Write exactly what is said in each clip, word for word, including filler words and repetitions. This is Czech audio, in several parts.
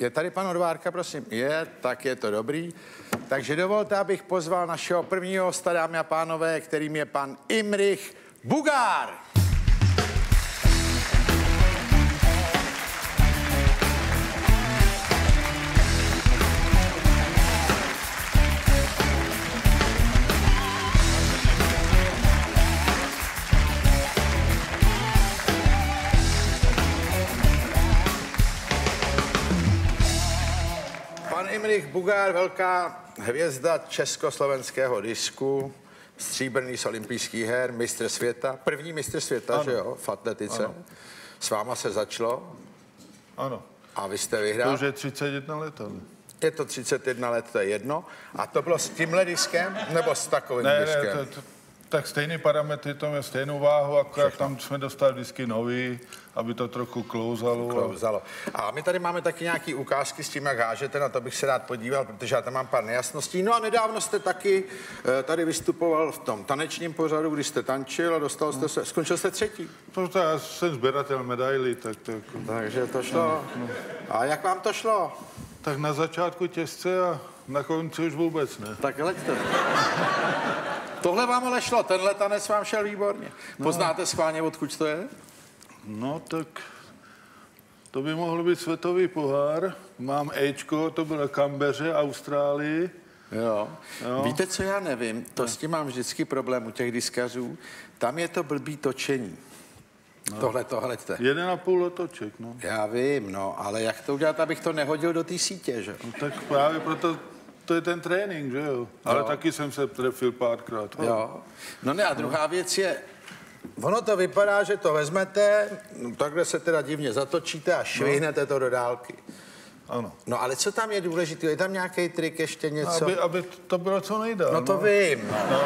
Je tady pan Odvárka, prosím? Je, tak je to dobrý. Takže dovolte, abych pozval našeho prvního hosta, dámy a pánové, kterým je pan Imrich Bugár. Imrich Bugár, velká hvězda československého disku, stříbrný z olympijských her, mistr světa, první mistr světa, ano. Že jo, v atletice. Ano. S váma se začalo. Ano. A vy jste vyhrál. To už je třicet jedna let, ale. Je to třicet jedna let, to je jedno. A to bylo s tímhle diskem, nebo s takovým ne, diskem? Ne, to, to, tak stejný parametry, to má stejnou váhu, akorát všechno. Tam jsme dostali disky nový, aby to trochu klouzalo. Klouzalo. A my tady máme taky nějaký ukázky s tím, jak hážete, na to bych se rád podíval, protože já tam mám pár nejasností. No a nedávno jste taky tady vystupoval v tom tanečním pořadu, když jste tančil a dostal jste se, skončil jste třetí. To, to já jsem sběratel medailí, tak to jako... Takže to šlo. No, no. A jak vám to šlo? Tak na začátku těžce a na konci už vůbec ne. Tak leďte. Tohle vám ale šlo, tenhle tanec vám šel výborně. Poznáte no. Schválně, odkud to je? No tak to by mohl být světový pohár. Mám Ečko, to bylo na Kambeře, Austrálii. Jo. jo. Víte, co já nevím? To no. S tím mám vždycky problém u těch diskařů. Tam je to blbý točení. No. Tohle, tohle. Jeden a půl otoček, no. Já vím, no, ale jak to udělat, abych to nehodil do té sítě, že? No, tak právě proto to je ten trénink, že jo? Ale jo. Taky jsem se trefil párkrát. Jo. No ne, a druhá no. věc je, ono to vypadá, že to vezmete, no, takhle se teda divně zatočíte a švihnete no. to do dálky. Ano. No ale co tam je důležité? Je tam nějaký trik, ještě něco? Aby, aby to bylo co nejdál. No to no. vím. No. No.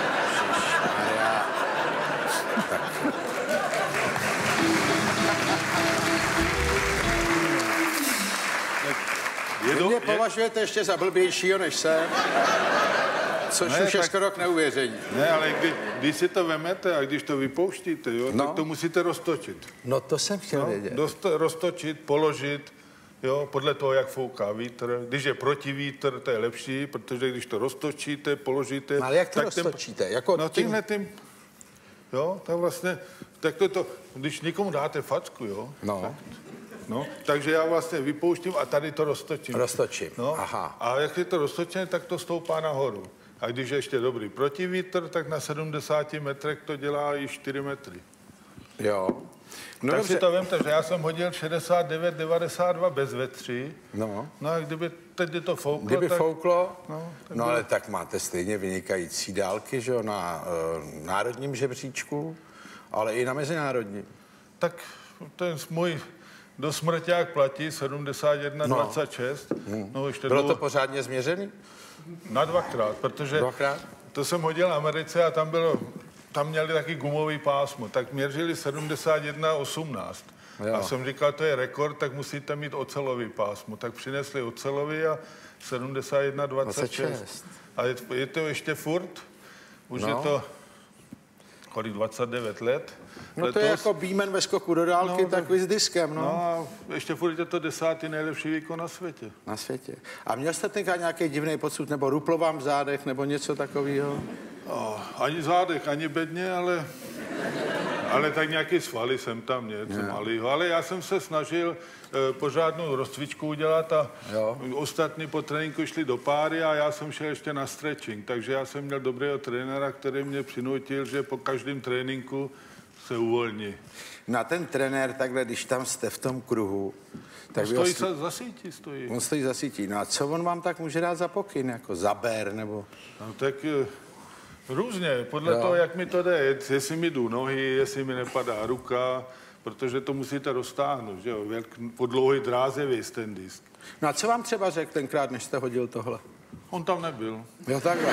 Vy mě považujete ještě za blbějšího, než jsem, což ne, už je tak, skoro k neuvěření. Ne, ale kdy, když si to vemete a když to vypouštíte, jo, no. tak to musíte roztočit. No to jsem chtěl no, vědět. Dost, roztočit, položit, jo, podle toho, jak fouká vítr. Když je protivítr, to je lepší, protože když to roztočíte, položíte... No, ale jak to roztočíte? Ten, jako no tímhle tím, jo, tak vlastně, tak to, to když někomu dáte facku, jo, no. tak, no, takže já vlastně vypouštím a tady to roztočím. Roztočím, no, aha. A jak je to roztočené, tak to stoupá nahoru. A když je ještě dobrý protivítr, tak na sedmdesáti metrech to dělá i čtyři metry. Jo. No tak dobře. Si to vemte, že já jsem hodil šedesát devět devadesát dva bez vetři. No. No a kdyby teď to fouklo, Kdyby tak... fouklo? No, tak no bylo... ale tak máte stejně vynikající dálky, že jo, na uh, národním žebříčku, ale i na mezinárodním. Tak ten můj do smrťák platí sedmdesát jedna dvacet šest. No. No, ještě bylo dlouho... to pořádně změřený? Na dvakrát, protože dvakrát? To jsem hodil v Americe a tam bylo, tam měli taky gumový pásmo, tak měřili sedmdesát jedna osmnáct. Jo. A jsem říkal, to je rekord, tak musíte mít ocelový pásmo. Tak přinesli ocelový a sedmdesát jedna dvacet šest. A je, je to ještě furt, už no. je to kolik dvacet devět let. No letos. To je jako Beeman ve skoku do dálky, no, takový s diskem, no. No a ještě furt je to desátý nejlepší výkon na světě. Na světě. A měl jste tenkrát nějaký divný pocit, nebo ruplo vám v zádech, nebo něco takového? Oh, ani zádech, ani bedně, ale, ale tak nějaký svaly jsem tam něco yeah. malýho. Ale já jsem se snažil e, pořádnou rozcvičku udělat a jo. Ostatní po tréninku šli do páry a já jsem šel ještě na stretching. Takže já jsem měl dobrého trenéra, který mě přinutil, že po každém tréninku se uvolní. Na ten trenér takhle, když tam jste v tom kruhu... Tak on stojí za, za sítí, stojí. On stojí za sítí. No a co on vám tak může dát za pokyn, jako za ber, nebo... No tak různě, podle jo. toho, jak mi to jde, jestli mi jdou nohy, jestli mi nepadá ruka, protože to musíte roztáhnout, že jo, po dlouhé dráze věc ten disk. No a co vám třeba řekl tenkrát, než jste hodil tohle? On tam nebyl. Jo, takhle.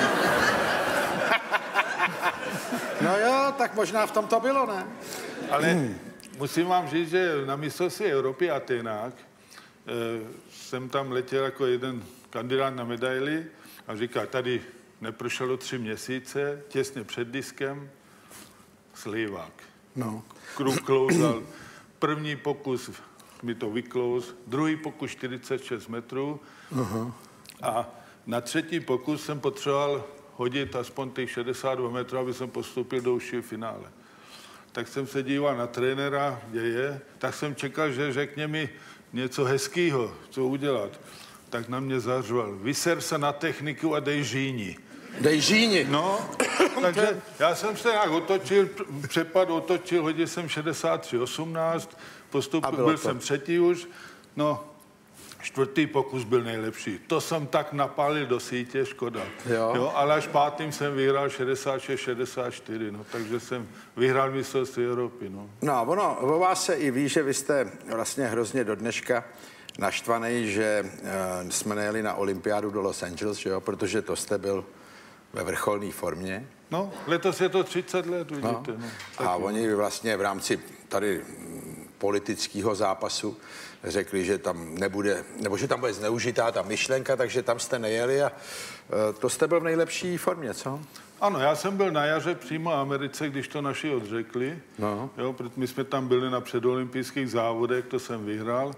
No jo, tak možná v tom to bylo, ne? Ale hmm. musím vám říct, že na mistrovství Evropy Atenách e, jsem tam letěl jako jeden kandidát na medaili a říká, tady neprošlo tři měsíce, těsně před diskem, slivák. No. Kruh klouzal. První pokus mi to vyklouz. Druhý pokus čtyřicet šest metrů. Uh-huh. A na třetí pokus jsem potřeboval hodit aspoň těch šedesát dva metrů, aby jsem postoupil do užšího finále. Tak jsem se díval na trenéra, kde je, tak jsem čekal, že řekne mi něco hezkýho, co udělat. Tak na mě zařval, vyser se na techniku a dej žíni. Dej žíni? No, takže já jsem se nějak otočil, přepad otočil, hodil jsem šedesát tři osmnáct, postupil, byl to. jsem třetí už, no, čtvrtý pokus byl nejlepší. To jsem tak napálil do sítě, škoda. Jo. Jo, ale až pátým jsem vyhrál šedesát šest šedesát čtyři, no, takže jsem vyhrál mistrovství Evropy. No, no a ono, o vás se i ví, že vy jste vlastně hrozně do dneška naštvaný, že uh, jsme nejeli na olympiádu do Los Angeles, že jo, protože to jste byl ve vrcholné formě. No, letos je to třicet let, vidíte. No. No, a oni vlastně v rámci tady politického zápasu řekli, že tam nebude, nebo že tam bude zneužitá ta myšlenka, takže tam jste nejeli a uh, to jste byl v nejlepší formě, co? Ano, já jsem byl na jaře přímo v Americe, když to naši odřekli. No. Jo, protože my jsme tam byli na předolympijských závodech, to jsem vyhrál.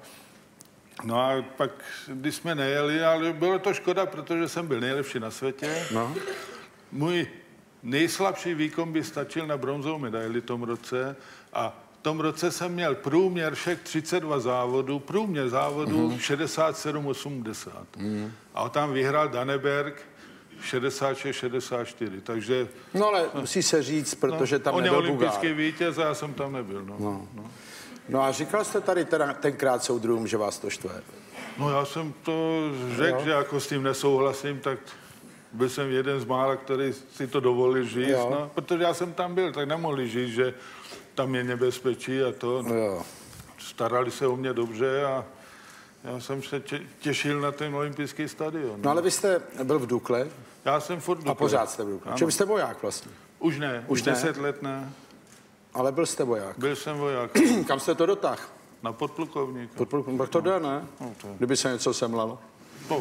No a pak, když jsme nejeli, ale bylo to škoda, protože jsem byl nejlepší na světě. No. Můj nejslabší výkon by stačil na bronzovou medaili v tom roce a v tom roce jsem měl průměr všech třicet dva závodů, průměr závodů mm-hmm. šedesát sedm osmdesát. Mm. A tam vyhrál Daneberg šedesát šest šedesát čtyři, takže... No ale musí se říct, protože tam no, nebyl Bugár. On je olympijský vítěz a já jsem tam nebyl, no. no. no. No a říkal jste tady teda tenkrát soudruhům, že vás to štve? No já jsem to řekl, že jako s tím nesouhlasím, tak byl jsem jeden z mála, který si to dovolil říct, no, protože já jsem tam byl, tak nemohli říct, že tam je nebezpečí a to. No. Jo. Starali se o mě dobře a já jsem se těšil na ten olympijský stadion. No, no ale vy jste byl v Dukle? Já jsem furt v Dukle. A pořád jste v Dukle. Čím jste voják vlastně? Už ne, už, už ne? deset let ne. Ale byl jste voják? Byl jsem voják. Kam jste to dotáhl? Na podplukovníka. Podplukovník, tak to jde, ne? No, to... Kdyby se něco semlalo. No,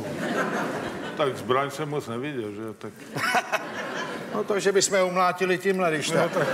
tak zbraň jsem moc neviděl, že? Tak... No to, že bychom umlátili tímhle, když tak. No, tak...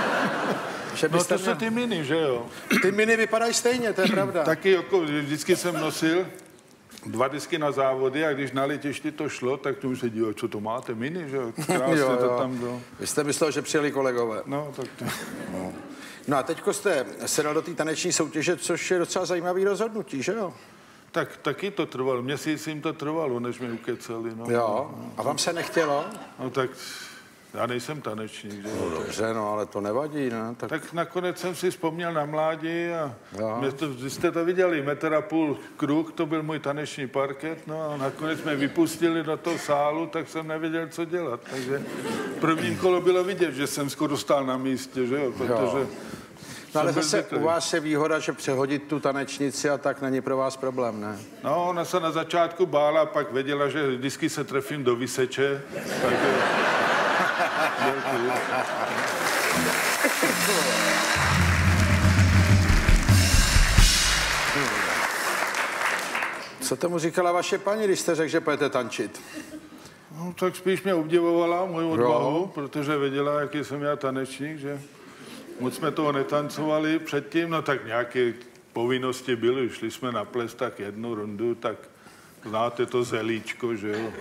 Že no to jsou ty miny, že jo? Ty miny vypadají stejně, to je pravda. Taky jako vždycky jsem nosil dva disky na závody a když na letišti to šlo, tak tu už se díval, co to máte, miny, že jo? Krásně jo, jo. To tam bylo. Vy jste myslel, že přijeli kolegové. No, tak to... No. No a teďko jste se dal do té taneční soutěže, což je docela zajímavý rozhodnutí, že jo? Tak taky to trvalo, měsíc jim to trvalo, než mě ukecali. No. Jo, a vám se nechtělo? No tak já nejsem tanečník. Že? No dobře, no ale to nevadí, ne? Tak, tak nakonec jsem si vzpomněl na mládí a to, jste to viděli, metr a půl kruh, to byl můj taneční parket, no a nakonec jsme vypustili do toho sálu, tak jsem nevěděl, co dělat. Takže prvním kolo bylo vidět, že jsem skoro stál na místě, že jo, protože... Jo. No ale zase u vás je výhoda, že přehodit tu tanečnici a tak není pro vás problém, ne? No, ona se na začátku bála a pak věděla, že vždycky se trefím do vyseče, takže... Co tomu říkala vaše paní, když jste řekl, že pojete tančit? No, tak spíš mě obdivovala moji odvahu, protože věděla, jaký jsem já tanečník, že moc jsme toho netancovali předtím, no tak nějaké povinnosti byly, šli jsme na ples tak jednu rundu, tak znáte to zelíčko, že jo?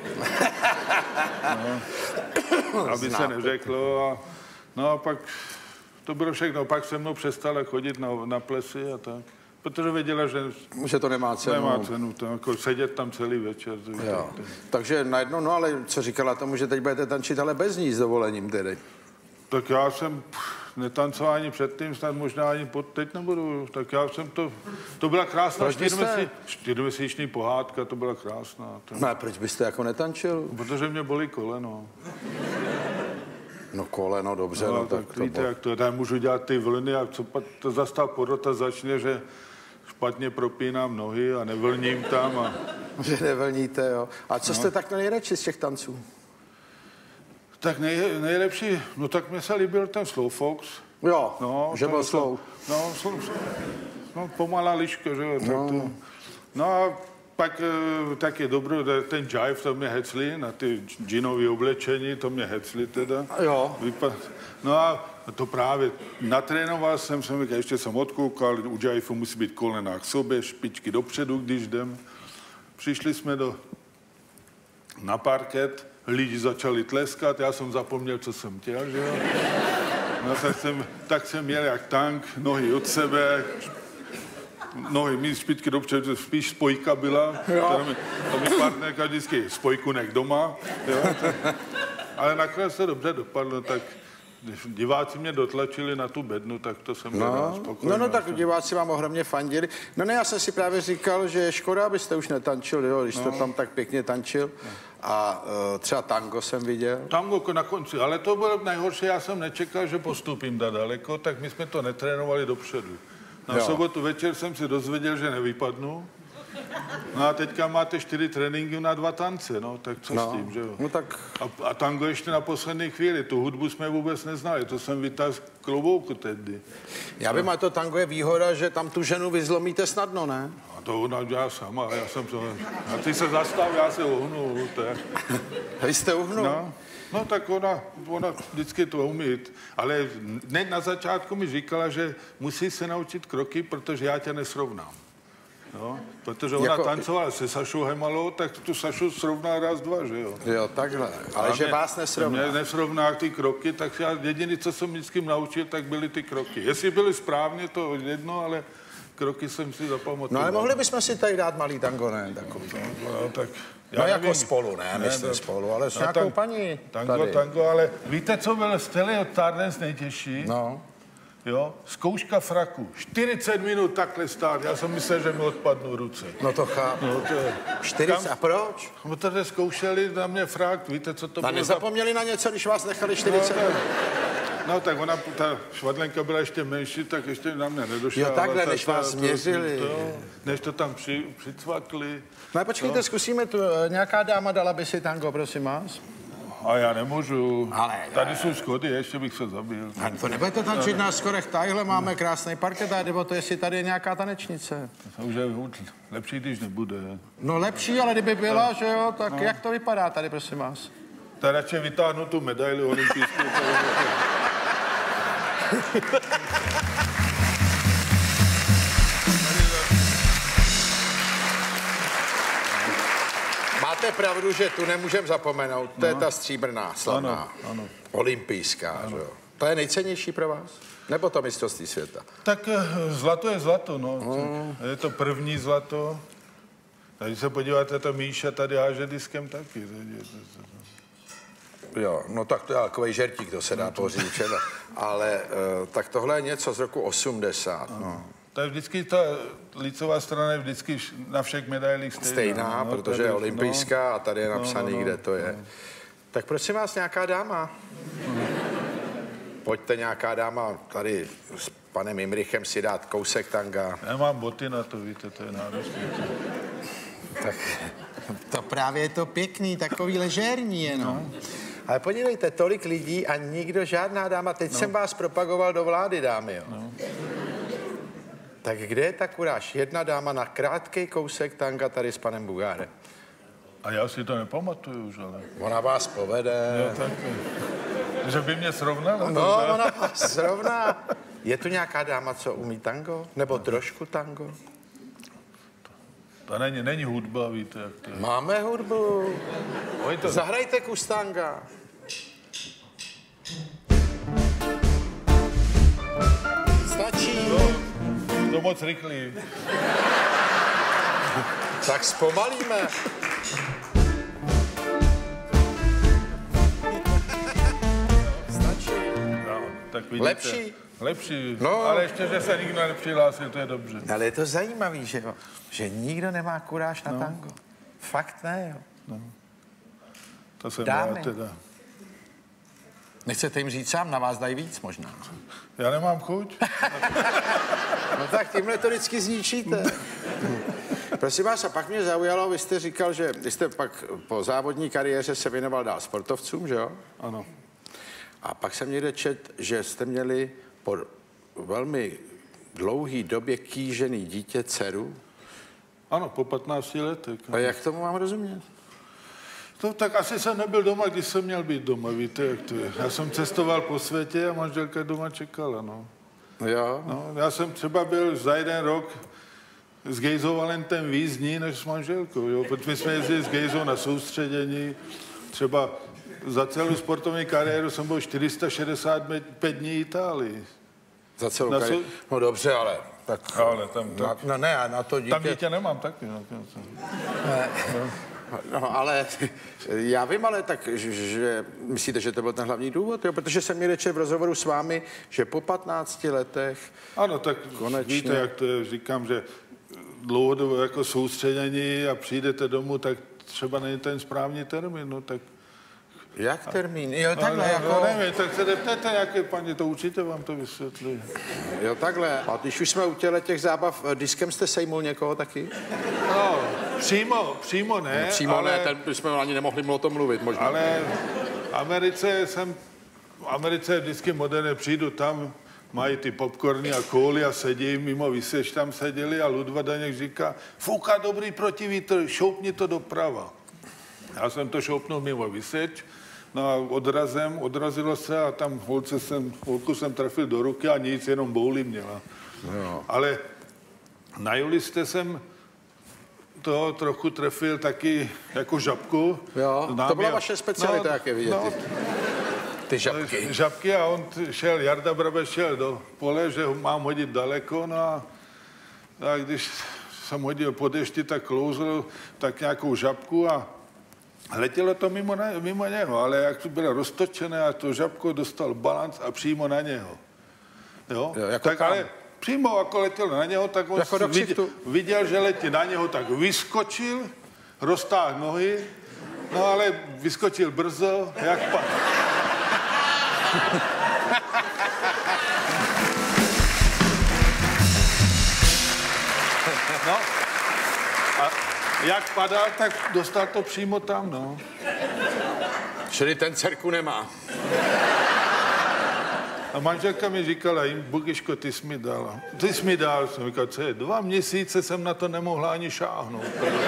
No, aby se neřeklo. A, no a pak to bylo všechno. Pak se mnou přestala chodit na, na plesy a tak. Protože věděla, že, že to nemá cenu. Nemá cenu, to, jako sedět tam celý večer. Jo. Takže najednou, no ale co říkala tomu, že teď budete tančit, ale bez ní s dovolením tedy? Tak já jsem netancoval ani předtím, snad možná ani pod teď nebudu. Tak já jsem to, to byla krásná čtyřměsíční pohádka, to byla krásná. To... No a proč byste jako netančil? Protože mě bolí koleno. No koleno, dobře, no, no tak, tak to víte, jak to, já můžu dělat ty vlny a co pak to zastá porota začne, že špatně propínám nohy a nevlním tam. A... Že nevlníte, jo. A co no. jste tak nejradši z těch tanců? Tak nej, nejlepší, no tak mě se líbil ten slow fox. Jo, no, že byl slow. No, slow, no pomalá liška, že jo. No. To, no a pak tak je dobrý, ten jive, to mě hecli, na ty džinové oblečení, to mě hecli teda. Jo. Vypad, no a to právě natrénoval jsem, jsem ještě jsem odkoukal, u Jaifu musí být kolena k sobě, špičky dopředu, když jdem. Přišli jsme do, na parket, lidi začali tleskat, já jsem zapomněl, co jsem chtěl, že jo. No, tak, jsem, tak jsem jel jak tank, nohy od sebe, nohy, mít špičky dopředu, spíš spojka byla. To mi, to mi partnerka vždycky spojku nech doma. Jo? Ale nakonec to dobře dopadlo, tak když diváci mě dotlačili na tu bednu, tak to jsem byl no, spokojený. No, no, tak diváci vám ohromně fandili. No ne, já jsem si právě říkal, že je škoda, abyste už netančil, jo, když no. jste tam tak pěkně tančil. A uh, třeba tango jsem viděl. Tango na konci, ale to bylo nejhorší, já jsem nečekal, že postupím tak daleko, tak my jsme to netrénovali dopředu. Na jo. sobotu večer jsem si dozvěděl, že nevypadnu. No a teďka máte čtyři tréninky na dva tance, no, tak co no. s tím, že jo? No tak... A, a tango ještě na poslední chvíli, tu hudbu jsme vůbec neznali, to jsem vytáhl z klobouku tehdy. Já vím, ale to tango je výhoda, že tam tu ženu vyzlomíte snadno, ne? A to ona dělá sama, já jsem to... A ty se zastav, já se uhnu, to je... Vy jste uhnul? No. No tak ona, ona vždycky to umí, ale ne, na začátku mi říkala, že musí se naučit kroky, protože já tě nesrovnám. No, protože ona jako... tancovala se Sašou Hemalou, tak tu Sašu srovná raz, dva, že jo? Jo, takhle. Ale a že mě, vás nesrovná. Mě nesrovná ty kroky, tak já jediný, co jsem vždycky naučil, tak byly ty kroky. Jestli byly správně, to jedno, ale kroky jsem si zapamatoval. No ale mohli bychom si tady dát malý tango, ne? Takový. No, tak... Já no nevím. Jako spolu, ne, ne myslím ne, spolu, ale s no, nějakou tang, paní Tango, tady. tango, ale víte, co byl z celého Stardance nejtěžší? No. Jo, zkouška fraku. čtyřicet minut takhle stát. Já jsem myslel, že mi odpadnou ruce. No to chápu. No, to je... čtyřicet, a proč? No tady zkoušeli na mě frak, víte, co to a bylo? A nezapomněli za... na něco, když vás nechali čtyřicet minut? No, no tak ona, ta švadlenka byla ještě menší, tak ještě na mě nedošla. Jo, takhle, ta, než vás ta, změřili. To, to, než to tam při, přicvakli. No a počkejte, no. zkusíme tu, nějaká dáma dala by si tango, prosím vás? A já nemůžu. Ale, tady jsou schody, ještě bych se zabil. A to nebudete tančit na schodech, tadyhle máme krásný parket, a nebo to jestli tady je nějaká tanečnice. To už je lepší, když nebude. No lepší, ale kdyby byla, že jo, tak no. Jak to vypadá tady, prosím vás? Tak radši vytáhnu tu medaili olympijskou. Máte pravdu, že tu nemůžeme zapomenout. To no. je ta stříbrná, slavná, ano, ano. olympijská. Ano. Že jo? To je nejcennější pro vás? Nebo to mistrovství světa? Tak zlato je zlato, no. Mm. Je to první zlato. A když se podíváte, to Míša tady háže diskem taky. Jo, no tak to je takový žertík, to se dá pořídit. Ale uh, tak tohle je něco z roku osmdesát. No. To je vždycky, ta licová strana je vždycky na všech medailích stejná. Stejná, no, protože tady, je olympijská no, a tady je napsaný, no, no, kde to je. No. Tak prosím vás, nějaká dáma. No. Pojďte nějaká dáma tady s panem Imrichem si dát kousek tanga. Já mám boty na to, víte, to je náročné. Tak to právě je to pěkný, takový ležérní jenom. No. Ale podívejte, tolik lidí a nikdo, žádná dáma. Teď no. jsem vás propagoval do vlády, dámy, jo. No. Tak kde je ta kuráž? Jedna dáma na krátký kousek tanga tady s panem Bugárem. A já si to nepamatuju už, ale... Ona vás povede. Jo, tak... Že by mě srovnala? No, ona vás srovná. Je tu nějaká dáma, co umí tango? Nebo trošku tango? To, to není, není hudba, víte, jak to je. Máme hudbu. Ojte. Zahrajte kus tanga. Stačí. No, to moc rychlý. Tak zpomalíme. Stačí. No, tak vidíte. Lepší? Lepší, no. Ale ještě, že se nikdo nepřihlásil, to je dobře. Ale je to zajímavý, že jo? Že nikdo nemá kuráž na no. tango. Fakt ne, jo? No. To jsem Dámy. já teda. Nechcete jim říct sám, na vás dají víc možná. Já nemám chuť. No tak tímhle to vždycky zničíte. Prosím vás, a pak mě zaujalo, vy jste říkal, že vy jste pak po závodní kariéře se věnoval dál sportovcům, že jo? Ano. A pak jsem někde čet, že jste měli po velmi dlouhý době kýžený dítě, dceru. Ano, po patnácti letech. A jak tomu mám rozumět? To, tak asi jsem nebyl doma, když jsem měl být doma, víte, jak to je. Já jsem cestoval po světě a manželka doma čekala, no. Jo. No, já jsem třeba byl za jeden rok s Gejzou Valentem víc dní než s manželkou, jo, protože jsme jezdili s Gejzou na soustředění, třeba za celou sportovní kariéru jsem byl čtyři sta šedesát pět dní Itálii. Za celou kariéru? No dobře, ale... Tak, ale tam... Na, no ne, na to dítě... Tam dítě nemám taky. No, ne. No, ale já vím, ale tak, že myslíte, že to byl ten hlavní důvod, jo? Protože jsem měl v rozhovoru s vámi, že po patnácti letech... Ano, tak konečně... víte, jak to je, říkám, že dlouhodobě jako soustředění a přijdete domů, tak třeba není ten správný termín, no tak... Jak termín? Jo, takhle no, jako... No, nevím, tak se zeptejte nějaké paní, to určitě vám to vysvětlí. Jo, takhle. A když už jsme u těle těch zábav, diskem jste sejmul někoho taky? No, přímo, přímo ne, no, přímo ale... ne, ten jsme ani nemohli o tom mluvit možná. Ale v Americe jsem... V Americe je vždycky moderně, přijdu tam, mají ty popcorny a kóly a sedí mimo vyseč, tam seděli a Ludva Daněk říká, fouká dobrý protivítr, šoupni to doprava. Já jsem to šoupnul mimo vyseč, no a odrazem, odrazilo se a tam holce jsem, holku jsem trefil do ruky a nic, jenom bouli měla. No. Ale na Juliste jsem to trochu trefil taky jako žabku. Jo, Znám to byla já... vaše specialita, no, jak je vidět. No, ty žabky. Žabky a on šel, Jarda Brabec šel do pole, že mám hodit daleko, no a, a když jsem hodil po dešti, tak klouzl tak nějakou žabku a letělo to mimo, ne, mimo něho, ale jak to bylo roztočené a to žabko dostal balanc a přímo na něho. Jo? Jo, jako tak ale přímo jako letělo na něho, tak on jako viděl, viděl, že letí na něho, tak vyskočil, roztáhl nohy, no ale vyskočil brzo, jak pak. No, a jak padal, tak dostal to přímo tam, no. Čili ten dcerku nemá. A manželka mi říkala, jim, Bugiško, ty jsi mi dala. Ty jsi mi dal, jsem říkal, co je, dva měsíce jsem na to nemohla ani šáhnout.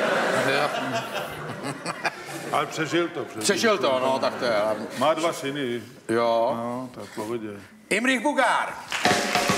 Ale přežil to. Přežil, přežil to, to, no, tak to je. Má dva syny. Jo. No, tak pohodě. Imrich Bugár.